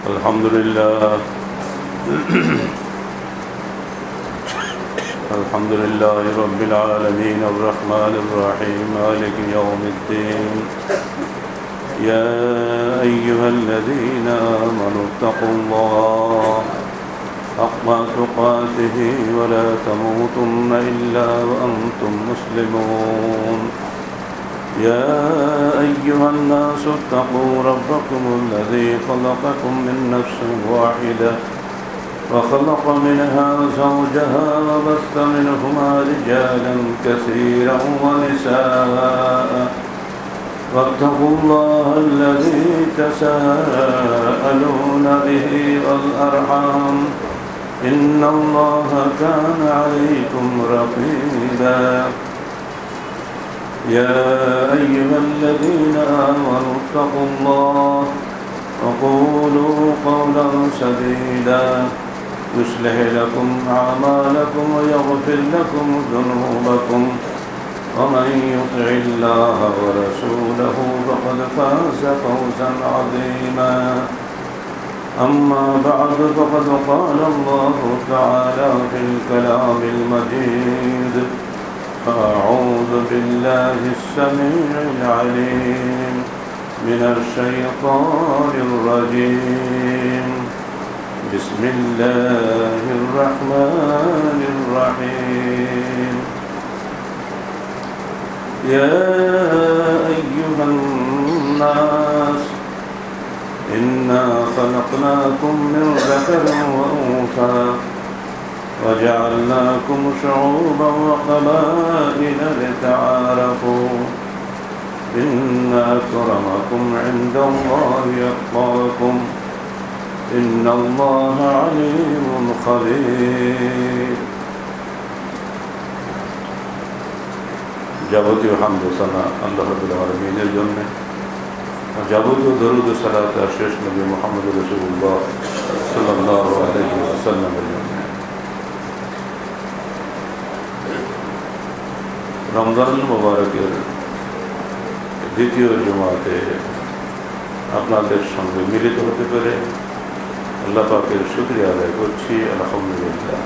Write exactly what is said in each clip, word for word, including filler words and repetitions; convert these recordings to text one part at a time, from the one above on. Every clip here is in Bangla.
الحمد لله الحمد لله رب العالمين الرحمن الرحيم مالك يوم الدين يا أيها الذين آمنوا اتقوا الله حق تقاته ولا تموتن إلا وأنتم مسلمون يا أيها الناس اتقوا ربكم الذي خلقكم من نفس واحدة وخلق منها زوجها وبث منهما رجالا كثيرا ونساء واتقوا الله الذي تساءلون به والأرحام إن الله كان عليكم رقيبا يا أيها الذين آمنوا اتقوا الله وقولوا قولا سديدا يصلح لكم أعمالكم ويغفر لكم ذنوبكم ومن يطع الله ورسوله فقد فاز فوزا عظيما أما بعد فقد قال الله تعالى في الكلام المجيد أعوذ بالله السميع العليم من الشيطان الرجيم بسم الله الرحمن الرحيم يا أيها الناس إنا خلقناكم من ذكر وأنثى وجعلناكم شعوبا وقبائل لتعارفوا إن أكرمكم عند الله أتقاكم إن الله عليم خبير যাবতীয় হামদ ও সানা আল্লাহ রাব্বুল আলামিনের জন্য যাবতীয় দরুদ ও সালাত শেষ নবী মুহাম্মদ রাসূলুল্লাহ সাল্লাল্লাহু আলাইহি ওয়াসাল্লামের জন্য। রমজানুল মুবারকের দ্বিতীয় জুমাতে আপনাদের সঙ্গে মিলিত হতে পেরে আল্লাহ পাকের শুকরিয়া আদায় করছি, আলহামদুলিল্লাহ।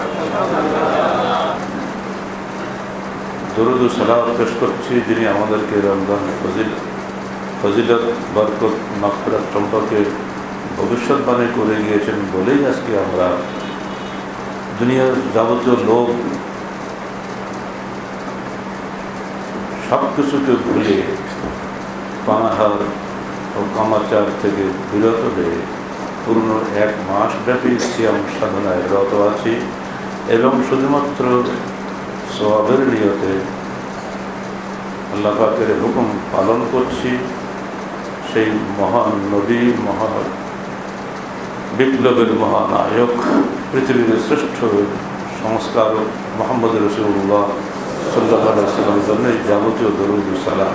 দরুদ ও সালাত পেশ করছি যিনি আমাদেরকে রমজান ফজিল ফজিলত বরকত মাগফিরাত সম্পর্কে ভবিষ্যৎবাণী করে গিয়েছেন বলেই আজকে আমরা দুনিয়ার যাবতীয় লোক সব কিছুকে ভুলে পানাহার ও কামাচার থেকে বিরত হয়ে পূর্ণ এক মাস ব্যাপী সিয়াম সাধনায় রত আছি এবং শুধুমাত্র সওয়াবের নিয়তে আল্লাহ পাকের হুকুম পালন করছি। সেই মহান নবী, মহান বিপ্লবের মহানায়ক, পৃথিবীর শ্রেষ্ঠ সংস্কারক মুহাম্মদ রাসূলুল্লাহ সাল্লাল্লাহু আলাইহি ওয়াসাল্লামের জন্য যাবতীয় দরুদ ও সালাম।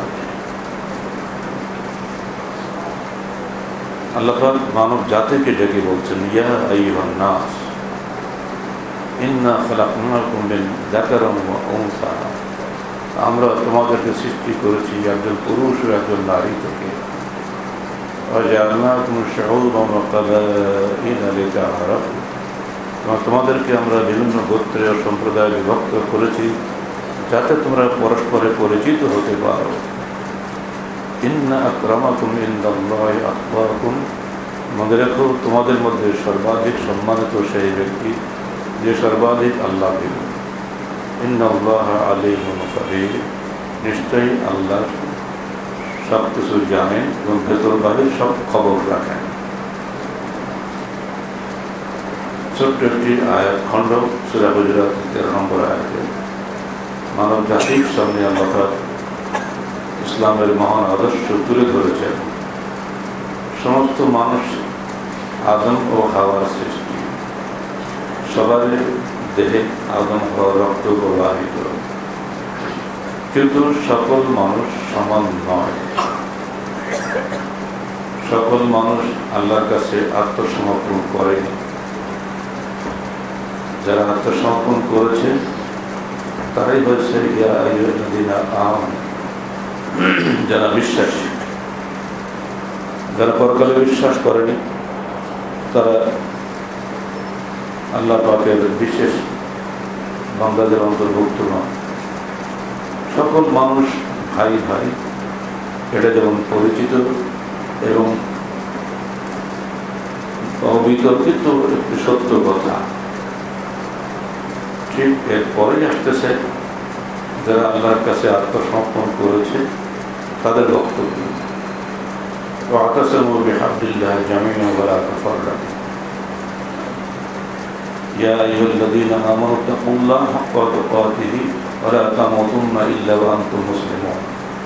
আল্লাহ পাক মানব জাতিকে ডেকে বলছেন, ইয়া আইয়ুহান নাস ইন্না খালাকনাকুম মিন যাকারিন ওয়া উনসা, আমরা তোমাদেরকে সৃষ্টি করেছি একজন পুরুষ ও একজন নারী থেকে। ওয়া জাআলনাকুম শুউবান ওয়া কাবাইলা লিতাআরাফু, তোমাদেরকে আমরা বিভিন্ন গোত্রে ও সম্প্রদায়ে বিভক্ত করেছি যাতে তোমরা পরস্পরে পরিচিত হতে পারো। ইন্না আকরামাকুম ইনদাল্লাহি আতকাকুম, মনে রেখো তোমাদের মধ্যে সর্বাধিক সম্মানিত সেই ব্যক্তি যে সর্বাধিক আল্লাহ ভীরু। ইন্নাল্লাহা আলিমুন খাবীর, নিশ্চয়ই আল্লাহ সব কিছু জানেন এবং ভেতর বাহির সব খবর রাখেন। ছোট্ট একটি আয়াত খণ্ড সূরা হুজুরাত তেরো নম্বর আয়াতে মানব জাতির সামনে আল্লাহ ইসলামের মহান আদর্শ তুলে ধরেছেন। সমস্ত মানুষ আদম ও হাওয়ার সৃষ্টি, সবারই দেহে আদম হাওয়ার রক্ত প্রবাহিত, কিন্তু সকল মানুষ সমান নয়। সকল মানুষ আল্লাহর কাছে আত্মসমর্পণ করেনি। যারা আত্মসমর্পণ করেছে তারাই হয়েছে ইয়া আইয়ুহাল্লাযীনা আমানু, যারা বিশ্বাসী। যারা পরকালে বিশ্বাস করেনি তারা আল্লাহ পাকের বিশেষ বান্দাদের অন্তর্ভুক্ত নয়। সকল মানুষ ভাই ভাই, এটা যেমন পরিচিত এবং অবিতর্কিত একটি সত্য কথা। ঠিক এরপরেই আসতেছে যারা আল্লাহর কাছে আত্মসমর্পণ করেছে তাদের বক্তব্য। واعتصموا بحبل الله جميعا ولا تفرقوا يا أيها الذين آمنوا اتقوا الله حق تقاته ولا تموتن إلا وأنتم مسلمون।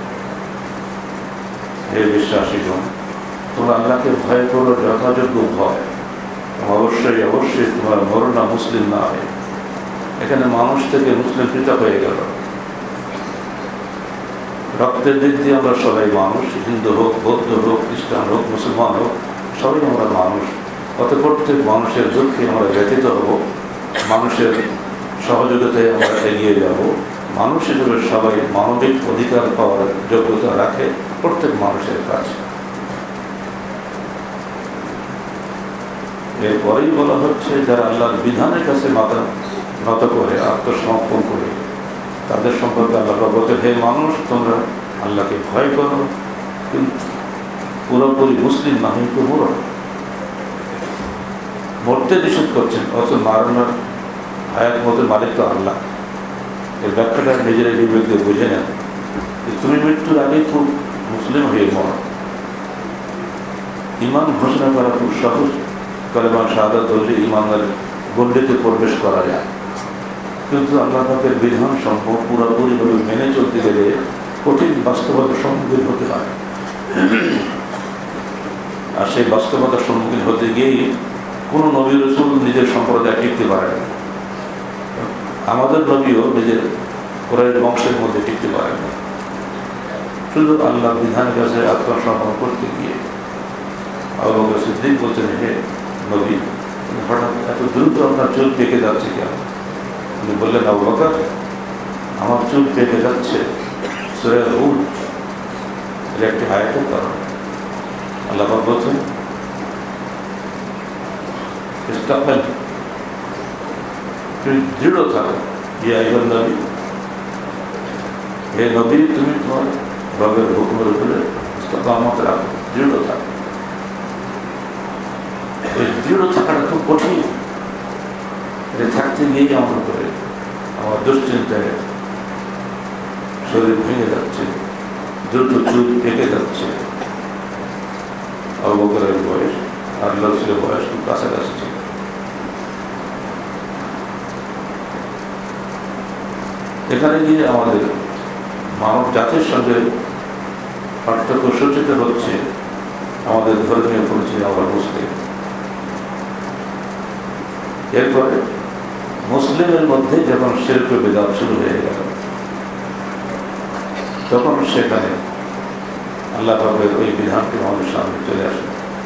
হে বিশ্বাসীগণ, তোমরা আল্লাহকে ভয় করো যথাযোগ্য ভয়, অবশ্যই অবশ্যই তোমার মরণ মুসলিম না হয়। এখানে মানুষ থেকে মুসলিম পৃথক হয়ে গেল। রক্তের দিক দিয়ে আমরা সবাই মানুষ, হিন্দু হোক, বৌদ্ধ হোক, খ্রিস্টান হোক, মুসলমান হোক, সবাই আমরা মানুষ। অত প্রত্যেক মানুষের দুঃখে আমরা ব্যথিত হব, মানুষের সহযোগিতায় আমরা এগিয়ে যাব। মানুষ হিসেবে সবাই মানবিক অধিকার পাওয়ার যোগ্যতা রাখে প্রত্যেক মানুষের কাছে। এরপরেই বলা হচ্ছে যারা আল্লাহর বিধানের কাছে মাথা নত করে আত্মসমর্পণ করে তাদের সম্পর্কে আল্লাহ বলতে, হে মানুষ, তোমরা আল্লাহকে ভয় করো, কিন্তু পুরোপুরি মুসলিম না হয়ে তো মরো। মরতে নিষেধ করছেন, অথচ মারানোর হায়াত মতের মালিক তো আল্লাহ। এর ব্যাখ্যাটা নিজেরা বিবেক দিয়ে বুঝে নেন। তুমি মৃত্যুর আগে খুব মুসলিম হয়ে মরো। ইমান ঘোষণা করা খুব সহজ, কালেমা শাহাদাত বললে ইমানের গণ্ডিতে প্রবেশ করা যায়, কিন্তু আল্লাহ পাকের বিধান সমূহ পুরোপুরিভাবে মেনে চলতে গেলে কঠিন বাস্তবতার সম্মুখীন হতে হয়। আর সেই বাস্তবতার সম্মুখীন হতে গিয়েই কোনো নবী রাসূল নিজের সম্প্রদায় টিকতে পারে না। আমাদের নবীও নিজের কুরাইশ বংশের মধ্যে টিকতে পারে না। শুধু আল্লাহ বিধানের কাছে আত্মসমর্পণ করতে গিয়ে আবু বকর সিদ্দিক বলছেন, হে নবী, হঠাৎ এত দ্রুত আপনার চুল পেকে যাচ্ছে কেন? উনি বললেন, আবু বকর, আমার চুল পেকে যাচ্ছে সূরা হুদ এর একটি আয়াতের কারণে। আল্লাহ পাক বলছেন, ইস্তাকবাল, তুমি দৃঢ় থাকো, ইয়া আইয়ুহান নবী, হে নবী, তুমি তোমার রবের হুকুমের উপরে ইস্তিকামত রাখো, দৃঢ় থাকো। এই দৃঢ় থাকাটা খুব কঠিন। এটা থাকতে গিয়েই আমার করে আমার দুশ্চিন্তায় শরীর ভেঙে যাচ্ছে, দ্রুত চুল পেকে যাচ্ছে। আবু বকরের বয়স আর রাসূলের বয়স খুব কাছাকাছি ছিল। এখানে গিয়ে আমাদের মানব জাতির সঙ্গে পার্থক্য সূচিত হচ্ছে আমাদের ধর্মীয় পরিচয় আমরা মুসলিম। এরপরে মুসলিমের মধ্যে যখন শিরক বিদআত শুরু হয়ে গেল, তখন সেখানে আল্লাহ পাকের ওই বিধানটি আমাদের সামনে চলে আসে।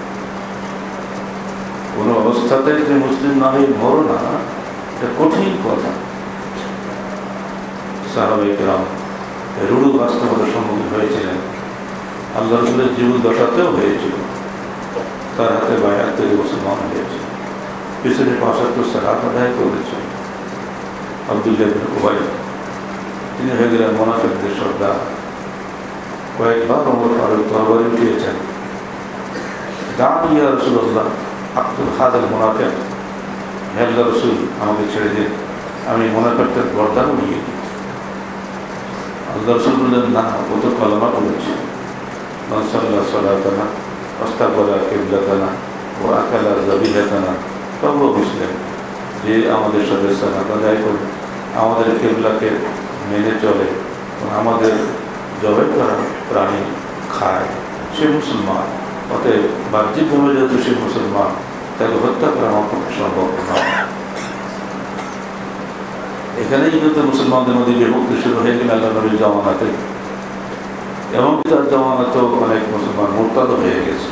কোনো অবস্থাতে যে মুসলিম না হয়ে মরো না, এটা কঠিন কথা। সাহাবায়ে কেরাম রূঢ় বাস্তবতার সম্মুখীন হয়েছিলেন। আল্লাহ রাসূলের জীবন দশাতেও হয়েছিল। তার হাতে বায়াত থেকে মুসলমান হয়েছে, পিছনে পাঁচ ওয়াক্ত সালাত আদায় করেছে। আব্দুল্লাহ ইবনে উবাই, তিনি হয়ে গেলেন মুনাফিকদের সর্দার। কয়েকবার ওমর ফারুক তরবারি উঠিয়েছেন, দান ইয়া রাসূলুল্লাহ আব্দুল হাদাল মুনাফিক, হে আল্লাহর রাসূল, আমাকে ছেড়ে দিন, আমি মুনাফিকদের গর্দান উড়িয়ে দিই। আল্লাহ রাসূল বললেন, না, ও তো কলমা পড়েছে। মান সাল্লা সালাতানা ওয়াস্তাকবালা কিবলাতানা ওয়া আকালা যাবিহাতানা ফাহুয়া মুসলিম। যে আমাদের সাথে সালাত আদায় করে, আমাদের কিবলাকে মেনে চলে, আমাদের জবাই করা প্রাণী খায়, সে মুসলমান। অতএব বাহ্যিকভাবে যেহেতু সে মুসলমান, তাকে হত্যা করা আমার পক্ষে সম্ভব নয়। এখানেই কিন্তু মুসলমানদের মধ্যে বিভক্তি শুরু হয়ে গেল আল্লাহ নবীর জামানাতে, এবং তার জামানাতেও অনেক মুসলমান মুরতাদ হয়ে গেছে।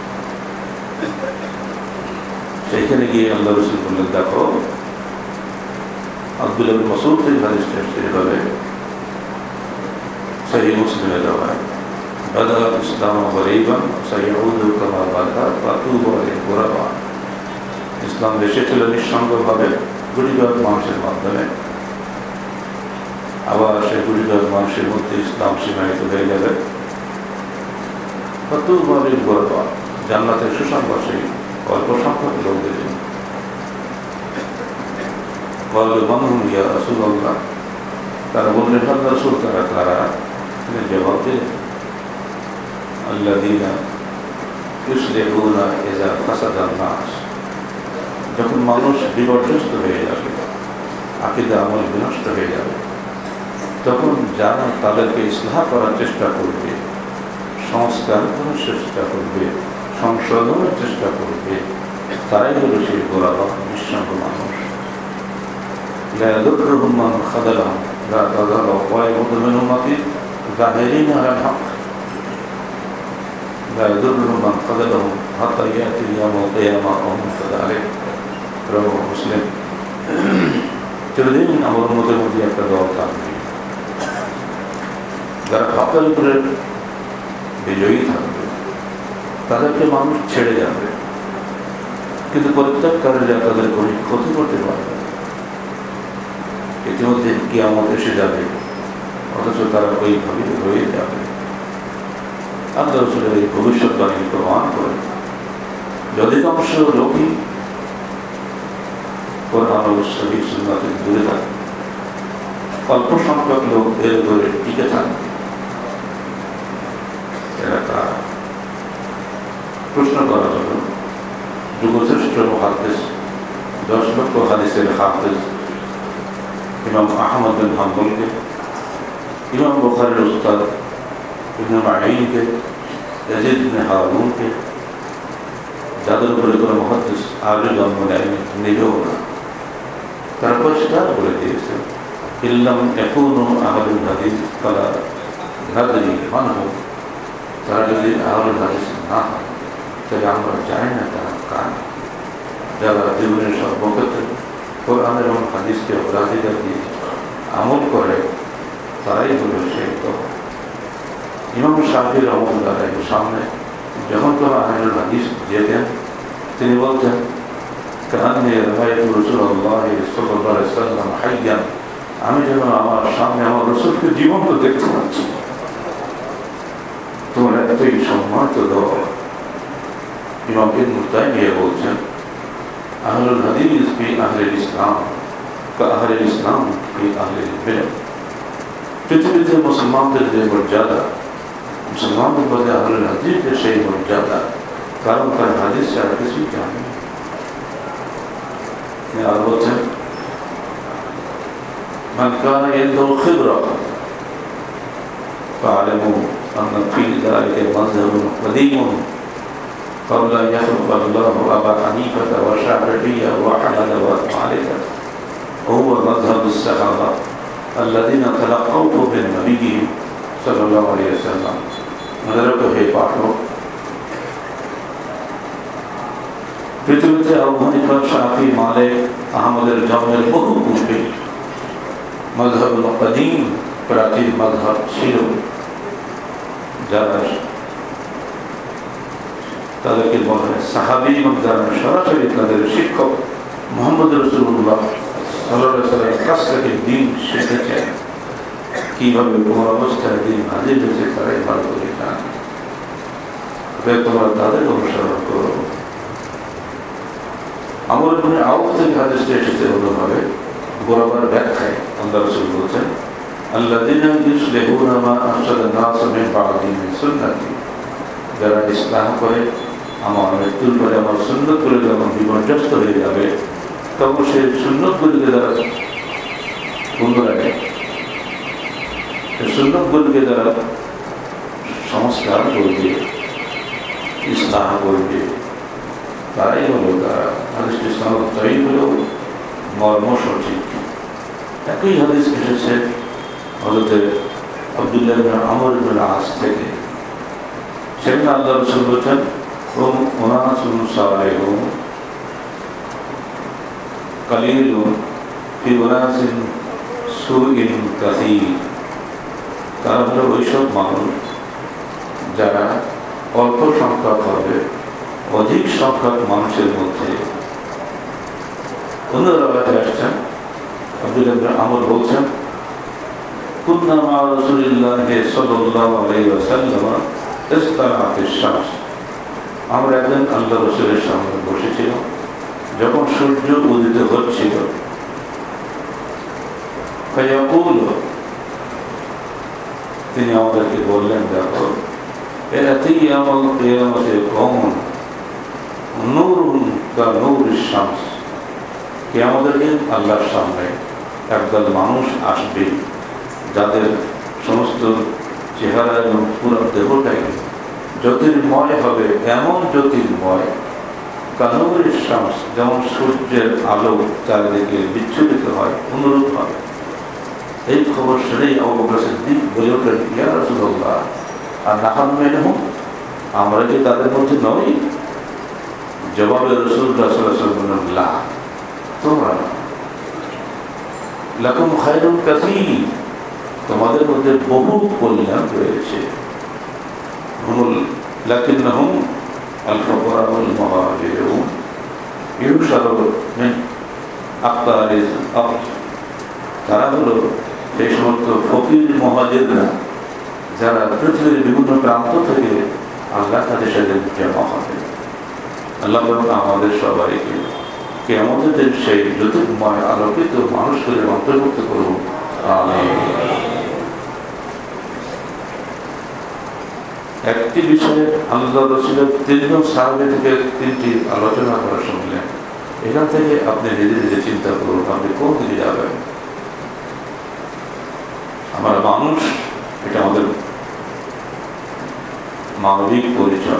সেইখানে গিয়ে আল্লাহ রাসূল বললেন, দেখো, আব্দুল্লাহ ইবনে মাসউদ থেকে হাদিসটা এভাবে সহিহ মুসলিমে দেওয়া, বাদা ইসলাম গরীবান সাইয়ুদু কামা বাদা ফাতুবু আলাইহি গুরাবা। ইসলাম এসেছিল নিঃসঙ্গভাবে গুটিকয়েক মানুষের মাধ্যমে, আবার সেই গুটিকয়েক মানুষের মধ্যে ইসলাম সীমায়িত হয়ে যাবে। কতবারের গর্বা জান্নাতের সুসংবাদ সেই অল্প সংখ্যক লোকদের জন্য। বলল মানহুম ইয়া রাসূলুল্লাহ, তারা বললেন আল্লাহর রাসূল তারা কারা? তিনি জবাব দিলেন আল্লাযীনা ইউসলিহুনা ইযা ফাসাদা আন-নাস, যখন মানুষ বিপর্যস্ত হয়ে যাবে, আকীদা আমল বিনষ্ট হয়ে যাবে, তখন যারা তাদেরকে ইসলাহ করার চেষ্টা করবে, সংস্কার করার চেষ্টা করবে, সংশোধনের চেষ্টা করবে, তারাই হলো সেই গোলাপ নিঃসঙ্গ মানুষ। লা ইয়াদুররুহুম মান খাযালাহুম লা তাযালু তায়িফাতুম মিন উম্মতি যাহিরিনা আলাল হক লা ইয়াদুররুহুম মান খাযালাহুম হাত্তা ইয়াতি ইয়াউমুল কিয়ামাহ ওয়া হুম কাযালিক। রাওয়াহু মুসলিম। চিরদিন আমার উম্মতের মধ্যে একটা দল থাকবে যারা হকের উপরে বিজয়ী থাকবে, তাদেরকে মানুষ ছেড়ে যাবে, কিন্তু পরিত্যাগকারীরা তাদের কোনো ক্ষতি করতে পারবে। ইতিমধ্যে কিয়ামত এসে যাবে, অথচ তারা ওইভাবে রয়ে যাবে। আল্লাহ রাসূলের এই ভবিষ্যৎবাণী প্রমাণ করে যে অধিকাংশ লোকই কোরআন ও সহিহ সুন্নাহ থেকে দূরে থাকে, অল্প সংখ্যক লোক এর উপরে টিকে থাকবে। এরা তারা প্রশ্ন করা হল যুগশ্রেষ্ঠ মুহাদ্দিস, দশ লক্ষ হাদিসের হাফেজ ইমাম আহমদ বিন হাম্বলকে, ইমাম বুখারীর উস্তাদ ইবনে মাঈনকে, ইয়াজিদ ইবনে হারুনকে, যাদের উপরে কোনো মুহাদ্দিস আগে জন্ম নেয়নি, নিবেও না, তারা পরিষ্কার বলে দিয়েছে ইল্লাম ইয়াকুনু আহলুল হাদিস ফালা নাদরি মান হুম, তারা যদি আহলুল হাদিস না হয় তাহলে আমরা জানি না তারা কার। যারা জীবনের সর্বক্ষেত্রে কোরআন এবং হাদিসকে অগ্রাধিকার দিয়ে আমল করে, তারাই হলো সেই দল। ইমাম শাফিঈ রাহমাতুল্লাহ সামনে যখন কোনো আহলুল হাদিস যেতেন, তিনি বলতেন কান্নী রাআইতু রাসূলুল্লাহ সাল্লাল্লাহু আলাইহি ওয়াসাল্লাম হাইয়ান, আমি যেন আমার সামনে আমার রাসূলকে জীবন্ত দেখতে পাচ্ছি। তোমরা এতই সম্মানিত দল। ইমাম ইবনে তাইমিয়া বলছেন আহলুল হাদিস ফি আহলিল ইসলাম কা আহলিল ইসলাম ফি আহলিল বিদআহ। পৃথিবীতে মুসলমানদের যে মর্যাদা, মুসলমানদের মধ্যে আহলুল হাদিসের সেই মর্যাদা, কারণ তারা হাদিস ছাড়া কিছুই জানে না। আর বলছেন মান কানা ইয়ানদুরু খিবরা ফাআলামু আন্না ফি যালিকা মাযহাবুন কদীমুন قبل أن يخلق الله أبا حنيفة وشافعية وأحمد ومالك، وهو مذهب الصحابة الذين تلقوه من نبيهم صلى الله عليه وسلم। مدركه হে পাঠক, পৃথিবীতে আবু হানিফা, শাফি, মালিক, আহমদের জন্মের বহু পূর্বে মাযহাবুল কদীম প্রাচীন মাযহাব ছিল, যারা তাদেরকে বলা হয় সাহাবী, এবং যারা সরাসরি তাদের শিক্ষক মুহাম্মদ রাসূলুল্লাহ সাল্লাল্লাহু আলাইহি ওয়াসাল্লামের কাছ থেকে দ্বীন শিখেছেন। কীভাবে কোন অবস্থায় দ্বীন হাজির হয়েছে তারাই ভালো করে জানে। তোমরা তাদের অনুসরণ করো। আমর ইবনে আউফ থেকে হাদিসটি এসেছে হলোভাবে গোলাবার ব্যাখ্যায় আল্লাহ রাসূল বলছেন আল্লাযীনা ইউসলিহুনা মা আফসাদা আন-নাস মিন বা'দি মিন সুন্নতি, যারা ইসলাম করে আমার মৃত্যুর পরে আমার সুন্নতগুলো যখন বিপর্যস্ত হয়ে যাবে, তখন সেই সুন্নতগুলিকে যারা পুনরায় সেই সুন্নতগুলিকে যারা সংস্কার করবে, ইসলাম করবে, তারাই হলো তারা। হাদিসটি সনদ সহিহ হলেও মর্ম সঠিক। একই হাদিস এসেছে হযরত আব্দুল্লাহ ইবনে আমর ইবনে আস থেকে। সেখানে আল্লাহ রাসূল বলেছেন হুম উনাসুন সালিহুন কালিলুন ফি উনাসিন সুইন কাসীর, তারা হলো ওইসব মানুষ যারা অল্প সংখ্যক হবে অধিক সংখ্যক মানুষের মধ্যে অন্য রাওয়াতে আসছেন আব্দুল্লাহ ইবনে আমর বলছেন কুন্না মা রাসূলিল্লাহি সাল্লাল্লাহু আলাইহি ওয়াসাল্লাম ইসতারাতিশ শামস, আমরা একদিন আল্লাহ রাসূলের সামনে বসেছিলাম যখন সূর্য উদিত হচ্ছিল। ফায়াকুল, তিনি আমাদেরকে বললেন, দেখো ইয়াতি ইয়াউমুল কিয়ামতি কওমুন নূরুন কা নূরিশ শামস, কিয়ামতের দিন আল্লাহর সামনে একদল মানুষ আসবে যাদের সমস্ত চেহারা এবং পুরো দেহটাই জ্যোতির্ময় হবে, এমন জ্যোতির্ময় কানূরিশ শামস, যেমন সূর্যের আলো চারিদিকে বিচ্ছুরিত হয় অনুরূপ হবে। এই খবর শুনেই আবু বকর সিদ্দিক বলে ওঠেন, ইয়া রাসূলুল্লাহ আনাহানু মিনহুম, আমরা কি তাদের মধ্যে নই? জবাবে রাসূলুল্লাহ সাল্লাল্লাহু আলাইহি ওয়াসাল্লাম বললেন, লা, তোমরা লাকুম খায়রুন কাসীর, তোমাদের মধ্যে বহু কল্যাণ রয়েছে। হুমুল লাকিন্নাহুম আল ফুকারা ওয়াল মুহাজিরুন ইউশারু মিন আকতারিল আরদ, তারা হলো সেই সমস্ত ফকির মুহাজিররা যারা পৃথিবীর বিভিন্ন প্রান্ত থেকে আল্লাহ তাদের সাথে জমা হবে। আল্লাহ আমাদের সবাইকে কিয়ামতের সেই জ্যোতির্ময় আলোকিত মানুষদের অন্তর্ভুক্ত করুন, আমিন। একটি বিষয়ে আল্লাহ রাসূলের তিনজন সাহাবী থেকে তিনটি আলোচনা করা শুনলেন। এখান থেকে আপনি নিজে নিজে চিন্তা করুন, আপনি কোন দিকে যাবেন। আমরা মানুষ, এটা আমাদের মানবিক পরিচয়।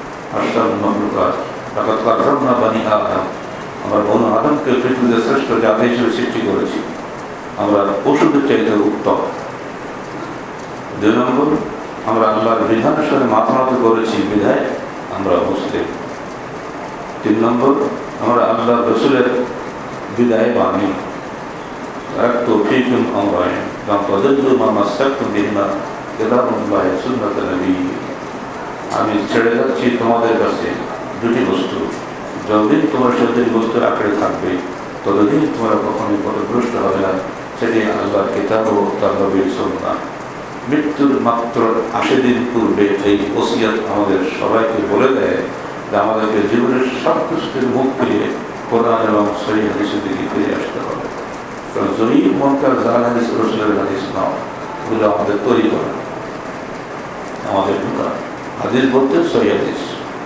আমরা বনু আদমকে পৃথিবীর শ্রেষ্ঠ জাতি হিসেবে সৃষ্টি করেছি, আমরা পশুদের চাইতে উত্তম। দুই নম্বর, আমরা আল্লাহর বিধানের সাথে মাথা নত করেছি বিধায় আমরা মুসলিম। তিন নম্বর, আমরা আল্লাহ রসুলের বিদায় বাণী এক তৌফিকুন আমরাইন কাম তাদাল্লু মা মাসাকতুম বিহিমা কিতাবুল্লাহ সুন্নাত নবী, আমি ছেড়ে যাচ্ছি তোমাদের কাছে দুটি বস্তু, যতদিন তোমার সাথে বস্তু আঁকড়ে থাকবে ততদিন তোমরা কখনোই পথভ্রষ্ট হবে না, সেটি আল্লাহর কিতাব ও তার নবীর সুন্নাহ। মৃত্যুর মাত্র আশি দিন পূর্বে এই ওসিয়ত আমাদের সবাইকে বলে দেয় যে আমাদেরকে জীবনের সব কিছু থেকে মুখ ফিরিয়ে কোরআন এবং সহিহ হাদিসের দিকে ফিরে আসতে হবে। কারণ জয়ী মনকার জাল হাদিস রসুলের হাদিস নাও, ওগুলো আমাদের তৈরি করে আমাদের ঢোকা। হাদিস বলতে সহিহ হাদিস,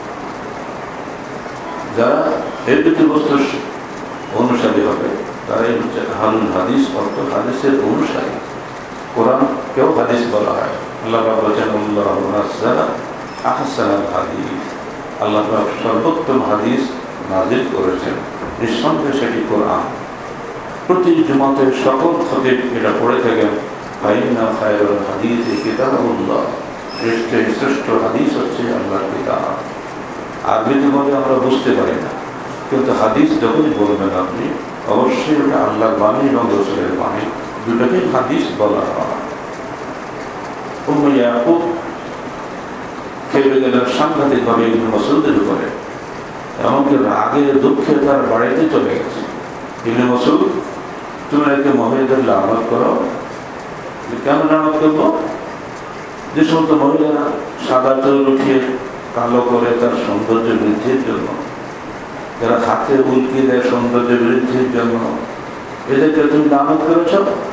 যারা এর দুটি বস্তুর অনুসারী হবে তারাই হচ্ছে আহলুল হাদিস, অর্থ হাদিসের অনুসারী। কোরআন কেউ হাদিস বলা হয়, আল্লাহ পাক বলেছেন আল্লাহু নাযালা আহসানাল হাদিস, আল্লাহ পাক সর্বোত্তম হাদিস নাযিল করেছেন, নিঃসন্দেহে সেটি কোরআন। প্রতি জুমাতে সকল খতিব এটা পড়ে থাকেন, ফাইন্না খায়রুল হাদিসি কিতাবুল্লাহ, নিশ্চয়ই শ্রেষ্ঠ হাদিস হচ্ছে আল্লাহর কিতাব। আরবিতে বলে আমরা বুঝতে পারি না, কিন্তু হাদিস যখনই বলবেন আপনি অবশ্যই ওটা আল্লাহর বাণী এবং রাসূলের বাণী, দুটাকে হাদিস বলা হয়। উম্মে ইয়াকুব খেপে গেলেন সাংঘাতিকভাবে ইবনে মাসউদের উপরে, এমনকি রাগে দুঃখে তার বাড়িতে চলে গেছে। ইবনে মাসউদ, তুমি একে মহিলাদের লানত করো। কেন লানত করবো? যে সমস্ত মহিলারা সাদা চুল উঠিয়ে কালো করে তার সৌন্দর্য বৃদ্ধির জন্য, যারা হাতে উল্কি দেয় সৌন্দর্য বৃদ্ধির জন্য, এদেরকে তুমি লানত করেছ।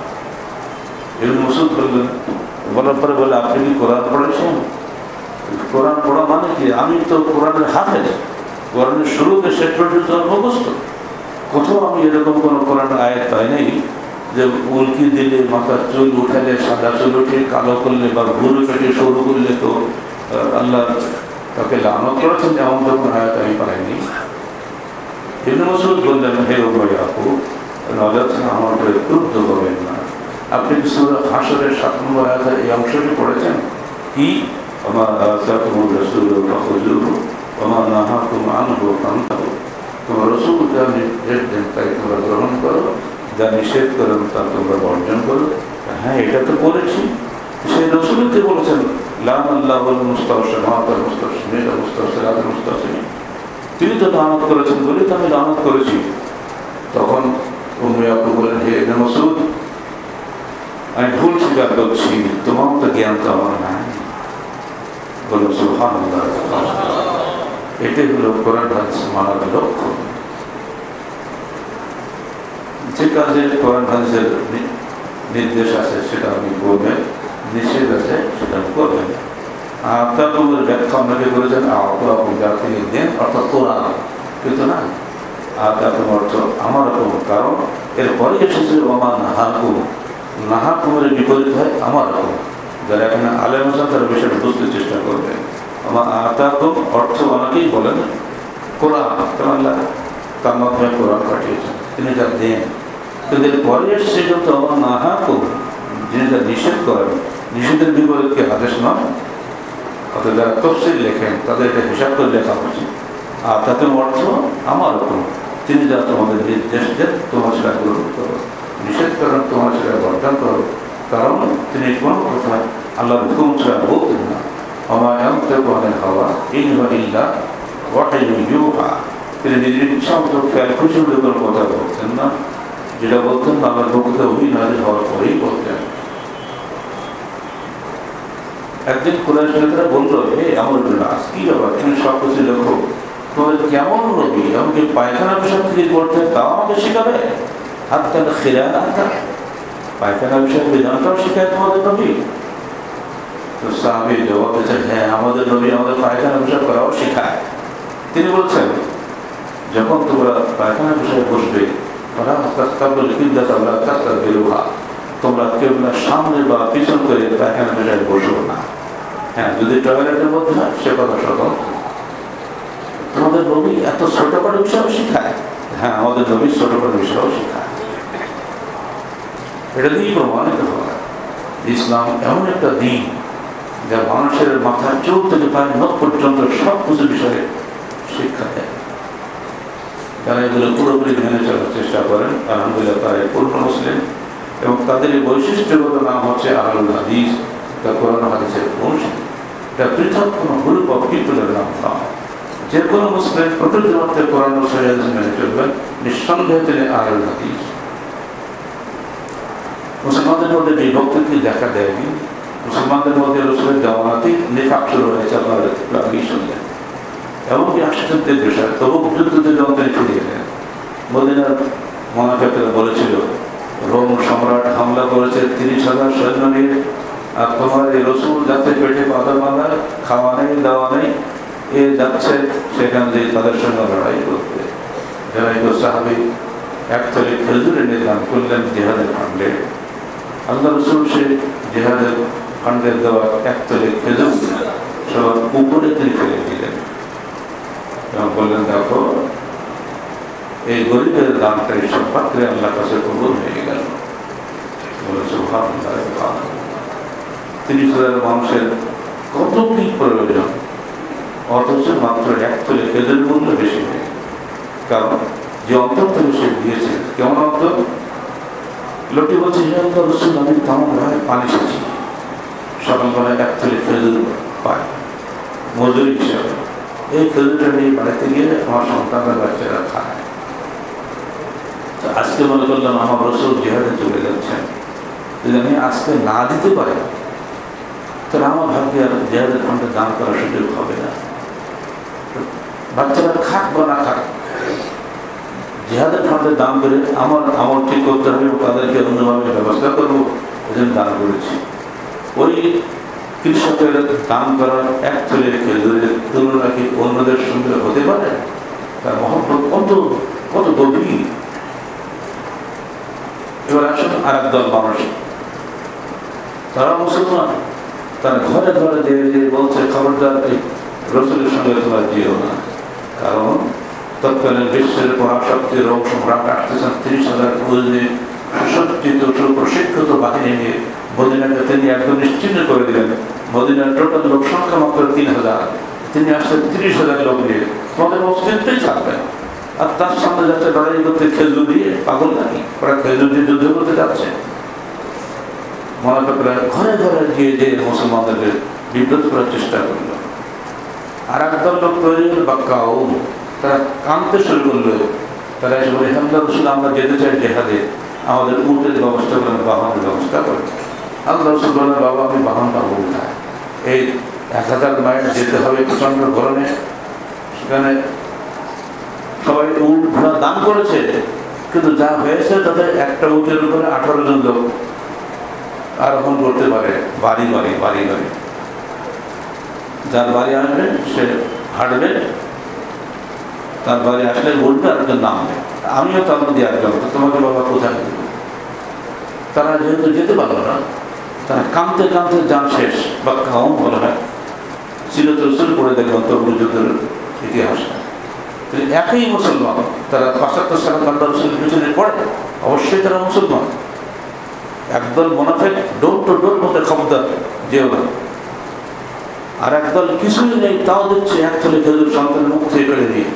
ইবনে মাসউদ বললেন, বলার পরে বলে, আপনি কি কোরআন পড়েছেন? কোরআন পড়া মানে কি? আমি তো কোরআনের হাফেজ, কোরআনের শুরুতে শেষ পর্যন্ত মুখস্থ। কোথাও আমি এরকম কোনো কোরআন আয়াত পাই নাই যে উল্কি দিলে, মাথার চুল উঠালে, সাদা চুল উঠিয়ে কালো করলে বা ভুরু কেটে সরু করলে তো আল্লাহ তাকে লানত করেছেন, এমন তো কোনো আয়াত আমি পাইনি। ইবনে মাসউদ বললেন, হে উম্মে ইয়াকুব, নজর আমার উপরে ক্রুদ্ধ করবেন না। আপনি কি সূরা হাশরের সাত নম্বর আয়াতের এই অংশটি পড়েছেন? কি ওমা আতাকুমুর রাসূলু ফাখুযুহু ওমা নাহাকুম আনহু ফান্তাহু, তোমার রাসূলকে আপনি নির্দেশ দেন তাই তোমরা গ্রহণ করো, যা নিষেধ করেন তা তোমরা বর্জন করো। হ্যাঁ, এটা তো বলেছি। সেই রাসূলকে বলেছেন লানাল্লাহুল মুস্তাশরিমাত ওয়াল মুস্তাশরিমিন ওয়াল মুস্তাশরিয়াত ওয়াল মুস্তাশরিমিন, তিনি তো লানত করেছেন বলে তো আমি লানত করেছি। তখন উম্মে আব্দু বলেন, হে ইবনে মাসউদ, আমি ভুল স্বীকার করছি, তোমার তো জ্ঞান তো আমার নাই। বলল সুবহানাল্লাহ। এটাই হলো কোরআন হাদিস মানার লক্ষ্য। যে কাজে কোরআন হাদিসের নির্দেশ আছে সেটা আপনি করবেন, নিষেধ আছে সেটা করবেন। আতাকুমের ব্যাখ্যা অনেকে করেছেন আতাকুম যার থেকে দেন অর্থাৎ কোরআন, কিন্তু না, আতাকুম অর্থ আমার রকম, কারণ এরপরে এসেছে ওমা নাহাকুম, নাহাকুমের বিপরীত হয় আমার রকম। যারা এখানে আলেম আছেন তারা বিষয়টা বুঝতে চেষ্টা করবেন। আমার আতাকুম অর্থ অনেকেই বলেন কোরআন, কারণ আল্লাহ তার মাধ্যমে কোরআন পাঠিয়েছেন, তিনি যা দেন। কিন্তু এরপরে এসেছে কিন্তু আমার নাহাকুম, যিনি যা নিষেধ করেন, নিষেধের বিপরীতকে আদেশ নয়। অর্থাৎ যারা তফসির লেখেন তাদের এটা হিসাব করে লেখা উচিত। আর তাতে অর্থ আমার রকম, তিনি যা তোমাদের নির্দেশ দেন তোমার সেটা গ্রহণ করো, নিষেধ করেন তোমার সেটা বর্জন করো, কারণ তিনি কোন কথা আল্লাহর হুকুম ছাড়া বলতেন না। আমার অন্তর্গণের হওয়া ইল্লা ওয়াহিয়ুন ইউহা, তিনি নিজের ইচ্ছা মতো খেয়াল খুশি হলে কোনো কথা বলতেন না, যেটা বলতেন আল্লাহর পক্ষে ওহী নাযিল হওয়ার পরেই বলতেন। একদিন কুরাইশ নেতারা বললো, হে আমর বিন আস, কি ব্যাপার, তুমি সব কিছু লেখো, তোমাদের কেমন নবী, আমাকে পায়খানা পেশাব থেকে করতে তাও আমাকে শেখাবে? হাত তাহলে খেরা হাতা পায়খানা পেশাব বিধানটাও শেখায় তোমাদের নবী? তো সাহাবী জবাব দিয়েছে, হ্যাঁ আমাদের নবী আমাদের পায়খানা পেশাব করাও শেখায়। তিনি বলছেন, যখন তোমরা পায়খানা পেশাবে বসবে, তোমরা কেউ না সামনে বা পিছন করে পায়খানা পেশায় বসবো না। হ্যাঁ, যদি টয়লেটের মধ্যে হয় সে কথা সতর্ক। তোমাদের নবী এত ছোটখাটো বিষয় শিখায়? হ্যাঁ, আমাদের নবী ছোটখাটো বিষয় শিখায়। এটা দিয়েই প্রমাণিত হয় ইসলাম এমন একটা দিন যা মানুষের মাথার চোখ থেকে পায় নখ পর্যন্ত সব কিছু বিষয়ে শিক্ষা দেয়। তারা এগুলো পুরোপুরি মেনে চলার চেষ্টা করেন, আলহামদুলিল্লাহ তারা পূর্ণ মুসলিম, এবং তাদের এই বৈশিষ্ট্যগত নাম হচ্ছে আহলুল হাদিস, তা কোরআন হাদিসের অনুসারী। এটা পৃথক কোনো গ্রুপ অফ পিপলের নাম নয়। যে কোনো মুসলিম প্রকৃত অর্থে কোরআন ও সহিহ হাদিস মেনে চলবেন, নিঃসন্দেহে তিনি আহলুল হাদিস। মুসলমানদের মধ্যে বিভক্তিটি দেখা দেয়নি। মুসলমানদের মধ্যে রসুলের জামানাতেই নিফাক শুরু হয়েছে, আপনারা আগেই শুনলেন। এমনকি আশ্চর্যের বিষয়, তবু যুদ্ধতে যখন তিনি ফিরে গেলেন, মদিনার মুনাফিকরা বলেছিল রোম সম্রাট হামলা করেছে তিরিশ হাজার সৈন্য নিয়ে, আর তোমার এই রসুল যাচ্ছে পেটে পাতা বাঁধা, খাওয়া নেই দাওয়া নেই, এ যাচ্ছে সেখান দিয়ে তাদের সঙ্গে লড়াই করতে। যারা এই সাহাবী একতলে খেজুরে নির্ধারণ করলেন জিহাদের ফান্ডে, আল্লাহ রসুল সে জিহাদের ফান্ডের দেওয়া একতলে খেজুর সবার উপরে তিনি ফেলে দিলেন এবং বললেন, দেখো এই গরিবের দানটা এই সব পাত্রে আল্লাহর কাছে কবুল হয়ে গেল। তিরিশ হাজার মানুষের কত কি প্রয়োজন, অথচ মাত্র এক তলে খেজুর মূল্য বেশি হয়ে গেল। কারণ যে অন্তর থেকে সে দিয়েছে, কেমন অন্তর? লোকটি বলছে, হে আল্লাহ রসুল, আমি তেমন ভাবে পানি সেছি, সকালবেলায় এক তলে খেজুর পাই মজুরি হিসাবে, এই খেজুরটা নিয়ে বাড়িতে গিয়ে আমার সন্তানরা বাচ্চারা খায়। আজকে মনে করলাম আমার রসুল জিহাদে চলে যাচ্ছেন, যদি আমি আজকে না দিতে পারি তাহলে আমার ভাগ্যে আর জিহাদের ফান্ডে দান করার সুযোগ হবে না। বাচ্চারা খাক বা না খাক, জিহাদের ফান্ডে দান করে আমার আমল ঠিক করতে হবে এবং তাদেরকে অন্যভাবে ব্যবস্থা করবো, এজন্য দান করেছি। ওই কৃষকের দান করার এক ছেলে খেজুরের তুলনা কি অন্যদের সঙ্গে হতে পারে? তার মহব্বত কত কত গভীর। এবার আসুন আর একদল মানুষ, তারা মুসলমান, তার ঘরে ঘরে যে যে বলছে খবরদার রসুলের সঙ্গে তোমরা যেও না, কারণ তৎকালীন বিশ্বের পরাশক্তির রোগ সম্রাট আসতেছেন তিরিশ হাজার ফৌজি সুসজ্জিত সুপ্রশিক্ষিত বাহিনী নিয়ে মদিনাকে তিনি একদম নিশ্চিন্ন করে দিলেন। মদিনার টোটাল লোক সংখ্যা মাত্র তিন হাজার, তিনি আসছেন তিরিশ হাজার লোক নিয়ে, তোমাদের অস্তিত্বই থাকবে। আর তার সামনে যাচ্ছে লড়াই করতে খেজুর দিয়ে, পাগল নাকি? ওরা খেজুর দিয়ে যুদ্ধ করতে যাচ্ছে। মুনাফিকরা ঘরে ঘরে গিয়ে যে মুসলমানদেরকে বিব্রত করার চেষ্টা করলো। আর একদল লোক তৈরি হল বাক্কাও, তারা কাঁদতে শুরু করলো, তারা এসে বলে আল্লাহ রসুল আমরা যেতে চাই জেহাদে, আমাদের উটের ব্যবস্থা করেন, বাহনের ব্যবস্থা করেন। আল্লাহ রসুল বলেন বাবা আমি বাহন পাবো কোথায়? এই এক হাজার মাইল যেতে হবে প্রচন্ড গরমে, সেখানে সবাই উট ঘোড়া দান করেছে, কিন্তু যা হয়েছে তাতে একটা উটের উপরে আঠারো জন লোক আরোহণ করতে পারে, বাড়ি বাড়ি বাড়ি বাড়ি। যার বাড়ি আসবে সে হাঁটবে, তার বাড়ি আসলে বলবে আর একজন নামবে। আমিও তার মধ্যে একজন, তোমাকে বাবা কোথায় দেবো? তারা যেহেতু যেতে পারলো না, তারা কাঁদতে কাঁদতে যান শেষ বা কাউম বলা হয়, সিরাত রাসূল পড়ে দেখবেন তবুক যুদ্ধের ইতিহাসটা। একই মুসলমান, তারা পাশ্চাত্য সালাত আল্লাহ রসুলের পিছনে পড়ে, অবশ্যই তারা মুসলমান। একদল মুনাফিক ডোর টু ডোর মধ্যে খবরদার যেও না, আর একদল কিছুই নেই তাও দিচ্ছে এক থলে খেজুর সন্তানের মুখ থেকে কেড়ে নিয়ে,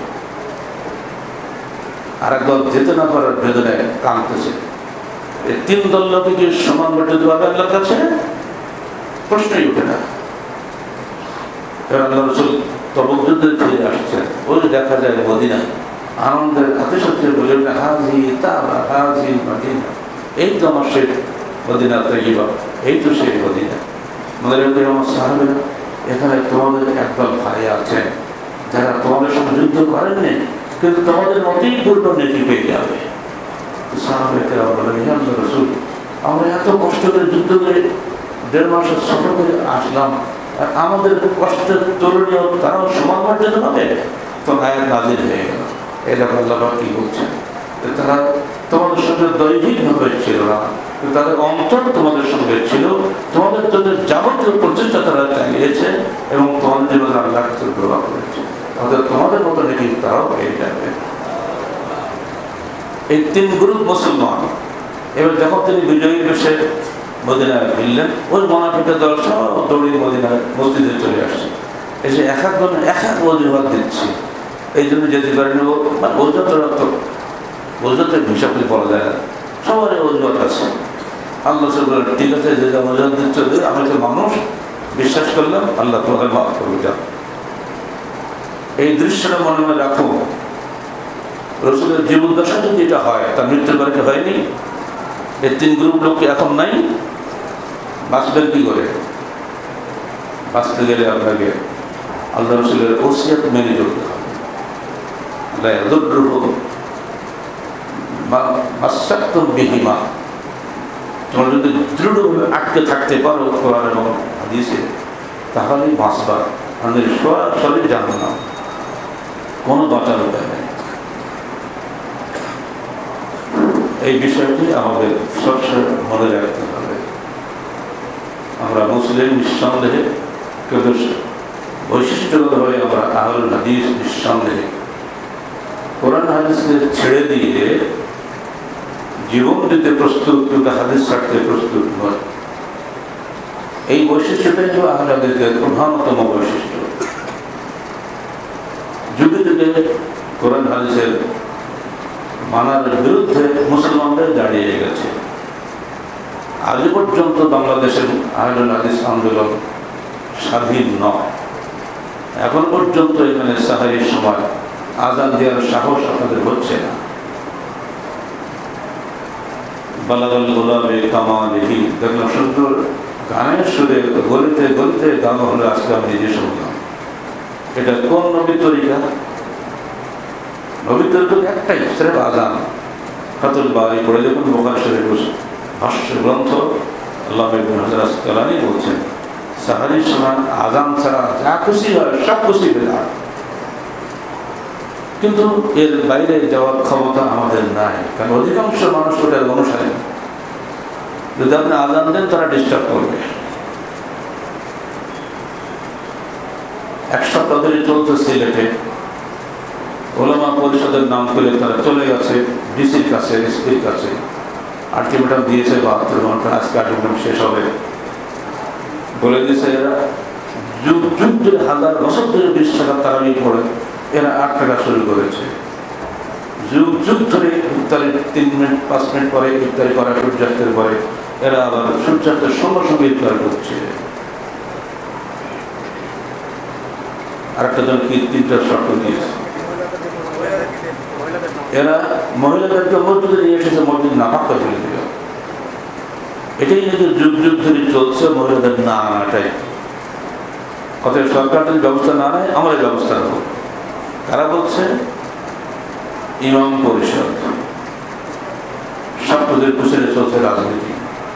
আর একদল যেতে না পারার বেদনায় কাঁদতেছে। এই তিন দল লোকে কি সমান বেটে দেওয়াবে আল্লাহর কাছে? প্রশ্নই ওঠে না। আল্লাহ রসুল তবুক যুদ্ধে ফিরে আসছেন, ওই দেখা যায় মদিনা আনন্দের হাতে সত্যি বলে ওঠে হাজি তারা হাজি মদিনা, এই তো আমার সেই মদিনা তৈবা, এই তো সেই মদিনা। আমাদের আমার সাহাবেরা, এখানে তোমাদের একদল ভাই আছেন যারা তোমাদের সঙ্গে যুদ্ধ করেননি, কিন্তু তোমাদের মতেই পূর্ণ নেকি পেয়ে যাবে। সাহাবেরা বলেন হে আল্লাহর রাসূল, আমরা এত কষ্ট করে যুদ্ধ করে দেড় মাসের সফর করে আসলাম, আর আমাদের কষ্টের তুলনীয় তারাও সমান মর্যাদা পাবে? তো আয়াত নাযিল হয়ে গেল। এই দেখো আল্লাহ কি বলছেন, তারা তোমাদের সঙ্গে দৈহিকভাবে ছিল না, তাদের অন্তর তোমাদের সঙ্গে ছিল, তোমাদের জন্য যাবতীয় প্রচেষ্টা তারা চালিয়েছে এবং তোমাদের জন্য আল্লাহ কাছে দোয়া করেছে, তাদের তোমাদের মতো নাকি তারাও পেয়ে যাবে। এই তিন গ্রুপ মুসলমান। এবার যখন তিনি বিজয়ী বেশে মদিনায় ফিরলেন, ওই মুনাফিকের দল সব দৌড়িয়ে মদিনায় মসজিদে চলে আসছে, এসে এক এক জন এক এক অজুহাত দিচ্ছি, এই জন্য যেতে পারেনি। ও অজুহাত তো অজুহাতের হিসাব করে বলা যায় না, সবারই অজুহাত আছে। আল্লাহ বলেন ঠিক আছে, যে যা অজুহাত দিচ্ছে আমি তো মানুষ, বিশ্বাস করলাম, আল্লাহ তোমাকে মাফ করবে। যাও, এই দৃশ্যটা মনে মনে রাখো। রসুলের জীবদ্দশা যদি এটা হয়, তার মৃত্যুর পরে হয়নি, এই তিন গ্রুপ লোককে এখন নাই, বাঁচবেন কি করে? বাঁচতে গেলে আপনাকে আল্লাহ রসুলের ওসিয়ত মেনে চলতে হবে। তোমরা যদি দৃঢ়ভাবে আটকে থাকতে পারো কোরআন এবং হাদিসে, তাহলেই বাঁচবা, আমাদের সরাসরি জানো না, কোনো বাঁচার উপায় নেই। এই বিষয়টি আমাদের সবসময় মনে রাখতে হবে। আমরা মুসলিম নিঃসন্দেহে, কিন্তু বৈশিষ্ট্যগত হয়ে আমরা আহলুল হাদিস নিঃসন্দেহে কোরআন হাদিসকে ছেড়ে দিয়ে জীবন দিতে প্রস্তুত, কিন্তু হাদিস ছাড়তে প্রস্তুত নয়। এই বৈশিষ্ট্যটাই হলো আহলে হাদিসের প্রধানতম বৈশিষ্ট্য। যুগে যুগে কোরআন হাদিসের মানার বিরুদ্ধে মুসলমানদের দাঁড়িয়ে গেছে। আজ পর্যন্ত বাংলাদেশের আহলুল হাদিস আন্দোলন স্বাধীন নয়। এখন পর্যন্ত এখানে সাহারির সময় আযান দেওয়ার সাহস আপনাদের হচ্ছে না। বালাগাল গোলামে কামালিহি, দেখলাম সুন্দর গানের সুরে গলিতে গলিতে গান হলো, আজকে আমি নিজে শুনলাম। এটা কোন নবীর তরিকা? নবীর তরিকা একটাই, সেটা আযান। ফাতুল বারি পড়ে দেখুন, বুখারী শরীফের ভাষ্য গ্রন্থ আল্লামা ইবনে হাজার আসকালানী বলছেন, সাহারির সময় আযান ছাড়া যা খুশি হয় সব খুশি বেদাত, কিন্তু এর বাইরে যাওয়ার ক্ষমতা আমাদের নাই, কারণ অধিকাংশ মানুষ ওটার অনুসারী। যদি আপনি আযান দেন তারা ডিস্টার্ব করবে। এক সপ্তাহ ধরে চলছে সিলেটে, ওলামা পরিষদের নাম করে তারা চলে গেছে ডিসির কাছে, এসপির কাছে, আলটিমেটাম দিয়েছে বাহাত্তর ঘন্টা, আজকে আলটিমেটাম শেষ হবে বলে দিয়েছে। এরা যুগ যুগ ধরে হাজার বছর ধরে বিশ টাকা তারাবি পড়ে, এরা আট টাকা শুরু করেছে। যুগ যুগ ধরে ইফতারের তিন মিনিট পাঁচ মিনিট পরে ইফতারি করা, সূর্যাস্তের পরে এরা আবার সূর্যাস্তের সঙ্গে সঙ্গে ইফতার করছে। আর একটা জন কি তিনটা শর্ত দিয়েছে, এরা মহিলাদেরকে মসজিদে নিয়ে এসেছে, মসজিদ নাপাক করে ফেলে দিল। এটাই নাকি যুগ যুগ ধরে চলছে, মহিলাদের না আনাটাই। অতএব সরকার যদি ব্যবস্থা না নেয়, আমরা ব্যবস্থা নেব। কারা বলছে? ইমাম পরিষদ। সব তোদের পিছনে চলছে রাজনীতি।